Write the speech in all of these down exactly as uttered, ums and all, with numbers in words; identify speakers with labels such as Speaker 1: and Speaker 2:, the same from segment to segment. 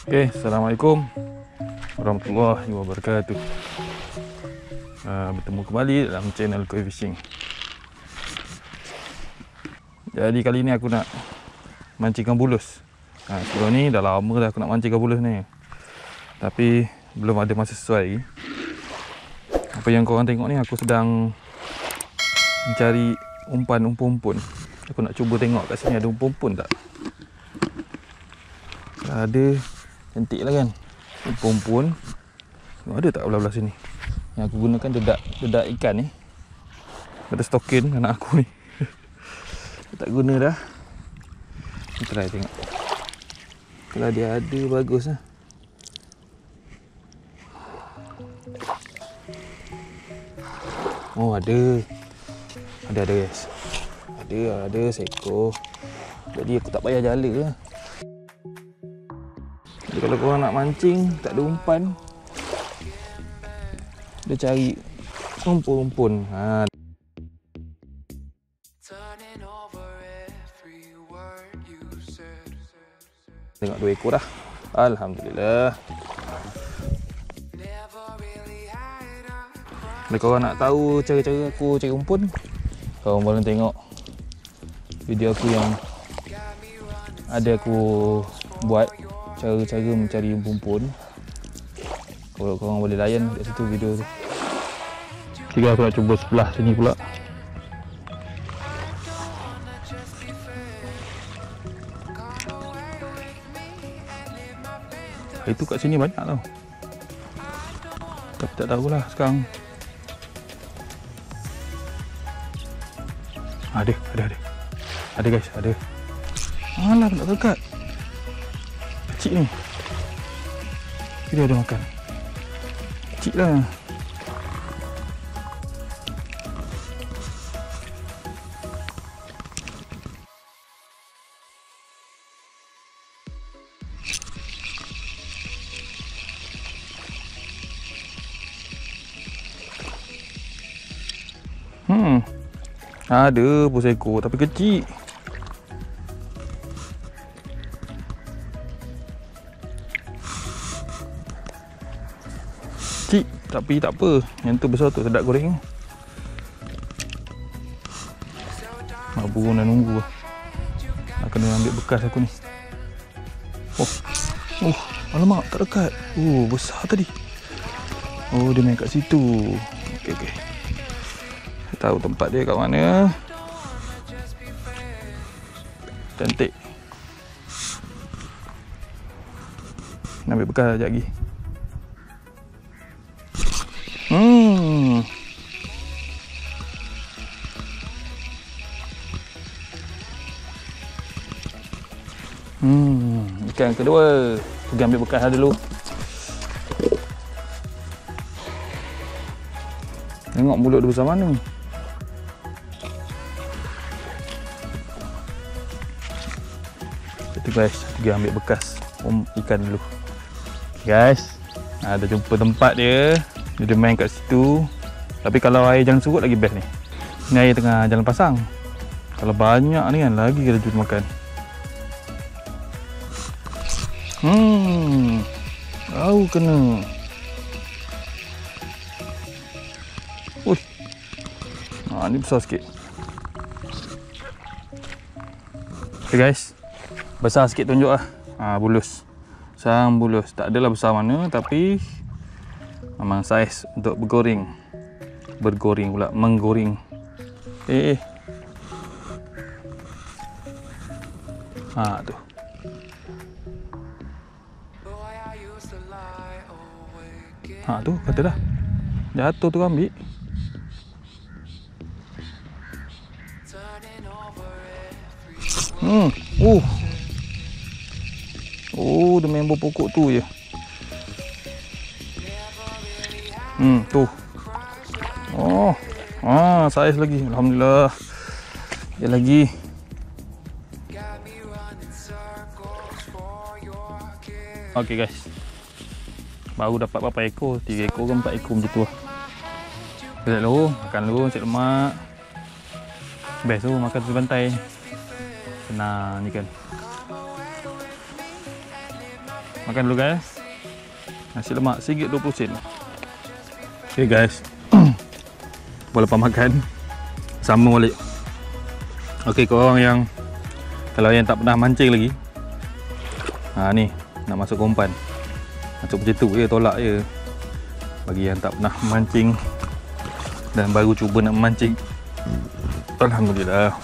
Speaker 1: Oke, assalamualaikum warahmatullahi wabarakatuh. Uh, bertemu kembali dalam channel Koi Fishing. Jadi kali ni aku nak mancing ikan bulus. Nah, sebelum ni dah lama dah aku nak mancing ikan bulus ni, tapi belum ada masa sesuai. Apa yang korang tengok ni, aku sedang mencari umpan umpun-umpun. Aku nak cuba tengok kat sini ada umpun-umpun tak. Kalau ada, cantik lah kan. Umpun-umpun ada tak belah-belah sini. Yang aku gunakan dedak dedak ikan ni. Ada stokin anak aku ni. Tak guna dah. Kita try tengok. Kalau dia ada, bagus lah. Oh, ada. Ada ada guys. Ada ada seekor. Jadi aku tak payah jala lah. Jadi kalau korang nak mancing tak ada umpan, dia cari umpun-umpun. Ha. Tengok dua ekor dah. Alhamdulillah. Kalau korang nak tahu cara-cara aku cari umpun, korang boleh tengok video aku yang ada aku buat cara-cara mencari umpun. Kalau korang boleh layan kat situ video tu. Tiga aku nak cuba sebelah sini pula. Itu kat sini banyak tau. Tapi tak tahulah sekarang. Ada, ada, ada. Ada guys, ada. Alah, tak dekat. Kecil ni. Dia ada makan. Kecil lah. Hmm. Ada pun seekor tapi kecil. Kecil tapi tak apa. Yang tu besar tu sedap goreng. Mak burung dah nunggu lah. Nak kena ambil bekas aku ni. Oh. Oh, alamak tak dekat. Oh, besar tadi. Oh, dia main kat situ. Okey okey. Tahu tempat dia kat mana. Cantik. Nak ambil bekas sekejap lagi. Hmm. Hmm, ikan kedua. Pergi ambil bekas dulu. Tengok mulut dia besar mana. Itu guys, pergi ambil bekas um, ikan dulu. Guys, ada jumpa tempat dia. Dia main kat situ. Tapi kalau air jalan surut lagi best ni. Ni air tengah jalan pasang. Kalau banyak ni kan lagi kita jumpa makan. Hmm. Tahu kena. Ui. Ha, ni besar sikit. Okay guys. Besar sikit tunjuk lah. Ha, bulus. Sang bulus. Tak adalah besar mana tapi memang saiz untuk bergoreng. Bergoreng pula, menggoreng. Eh, eh. Ha tu. Ha tu kata dah. Jatuh tu ambil. Hmm. Uh. Oh, dia main bawah pokok tu je. Hmm, tu. Oh. Ah, saiz lagi. Alhamdulillah. Dia lagi. Okey guys. Baru dapat berapa ekor? tiga ekor ke empat ekor macam tu lah. Kita dulu, makan dulu, cek lemak. Best tu makan tepi pantai. Senang ni kan. Makan dulu guys. Nasi lemak RM satu dua puluh sen. Okay guys. Lepas makan sama balik. Okay, korang yang kalau yang tak pernah mancing lagi, ha ni nak masuk umpan. Masuk macam tu je, tolak je. Bagi yang tak pernah mancing dan baru cuba nak mancing, alhamdulillah.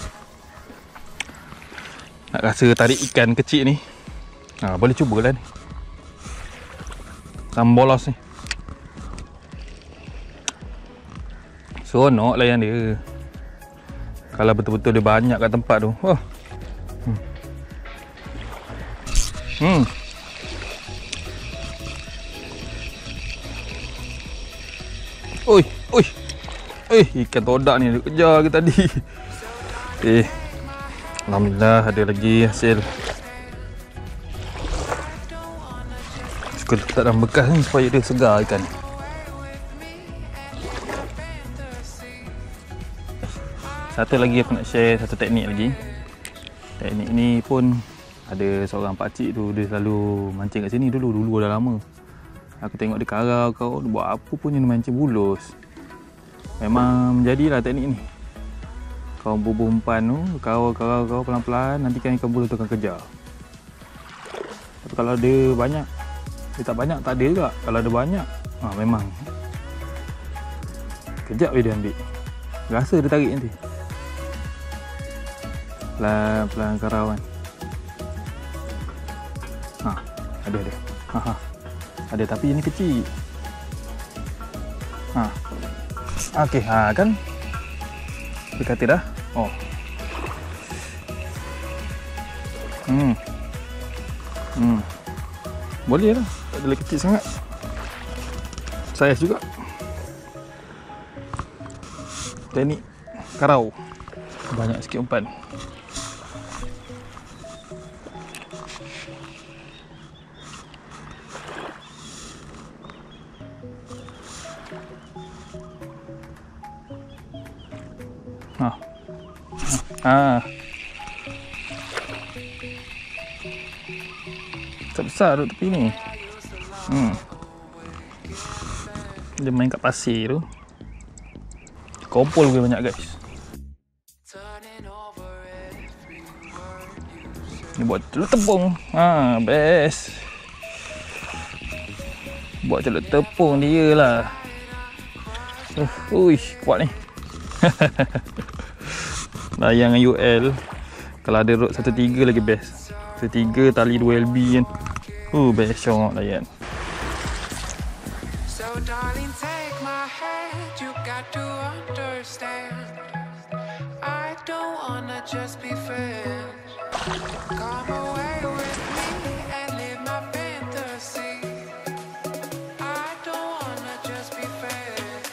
Speaker 1: Nak rasa tarik ikan kecil ni, ha, boleh cubalah ni. Sama bolos ni. Seronok layan dia. Kalau betul-betul dia banyak kat tempat tu. Oh. Hmm. Hmm. Oi, oi. Eh, ikan todak ni dia kejar ke tadi. Eh. Alhamdulillah ada lagi hasil. Suka letak dalam bekas ni supaya dia segar ikan. Satu lagi aku nak share satu teknik lagi. Teknik ni pun ada seorang pakcik tu, dia selalu mancing kat sini dulu, dulu dah lama. Aku tengok dia karau kau, dia buat apa pun yang mancing bulus. Memang menjadilah teknik ni. Kau bubuh umpan tu, karau-karau pelan-pelan, nanti kan ikan bulus tu akan kejar. Tapi kalau dia banyak, dia tak banyak tak ada juga. Kalau ada banyak, ha, memang kejap dia ambil. Rasa dia tarik nanti. Pelan-pelan karau kan. Ha, ada ada. Ha ha. Ada tapi ini kecil. Ha. Okey, ha kan. Berkati dah. Oh. Hmm. Hmm. Boleh lah. Tak ada kecil sangat. Saiz juga. Teknik karau. Banyak sikit umpan. Ha. Ha. Besar duduk tepi ni. Hmm. Dia main kat pasir tu. Kompol gue banyak guys. Ni buat celup tepung. Ha, best. Buat celup tepung dia lah. Uh, ui, kuat ni. Layang U L. Kalau ada rod satu tiga lagi best. satu tiga tali dua L B kan. Uh, best syok layan. So darling, take my hand, you got to understand. I don't wanna just be friends. Come away with me and live my fantasy. I don't wanna just be friends.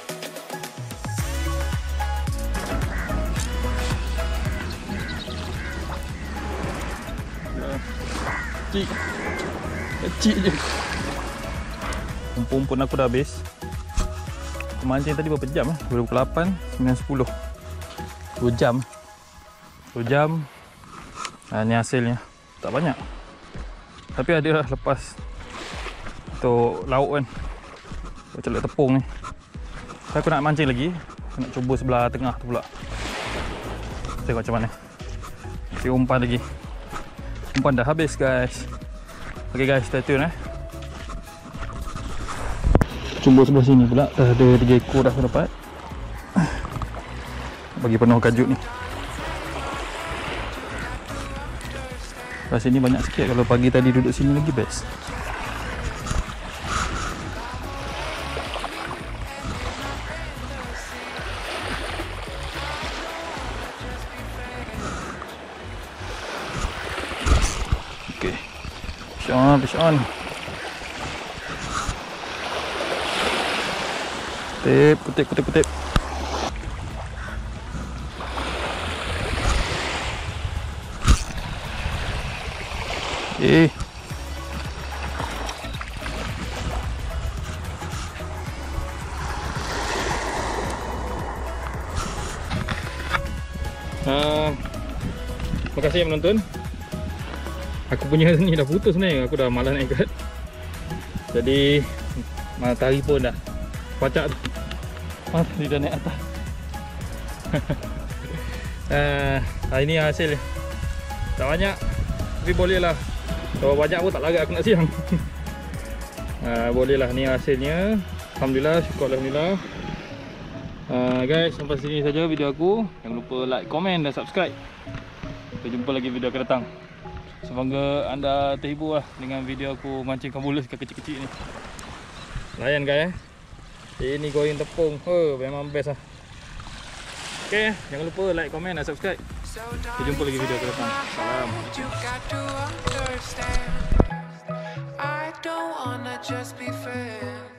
Speaker 1: Kecil. Kecil je. Umpun-umpun aku dah habis. Aku mancing tadi berapa jam eh? dua puluh lapan, sembilan, sepuluh. dua jam. dua jam. Ha, ni hasilnya. Tak banyak. Tapi ada lah lepas untuk lauk kan. Untuk celup tepung ni. So, aku nak mancing lagi. Aku nak cuba sebelah tengah tu pula. Tengok macam mana. Si umpan lagi. Umpan dah habis guys. Okay guys, stay tune eh. Cuba sebelah sini pula. Dah ada tiga ekor dah aku dapat. Bagi penuh kajuk ni. Kat sini banyak sikit. Kalau pagi tadi duduk sini lagi best. Okay. Push on, push on. Kutip, kutip, kutip, kutip. Eh. Uh, terima kasih yang menonton. Aku punya ni dah putus ni, aku dah malas nak ikat. Jadi matahari pun dah pacak tu. Matahari dah naik atas. uh, hari ni hasil dia tak banyak, tapi boleh lah. Kalau banyak pun tak larat aku nak siang. uh, Boleh lah, ni hasilnya. Alhamdulillah, syukur Alhamdulillah. uh, Guys, sampai sini saja video aku. Jangan lupa like, komen dan subscribe. Kita jumpa lagi video akan datang. Semoga anda terhibur lah dengan video aku mancing ikan bulus kecil-kecil ni. Layan guys eh. Ini goreng tepung, oh, memang best lah. Okay, jangan lupa like, komen dan subscribe. Kita jumpa lagi video akan datang. Salam. I don't wanna just be fair.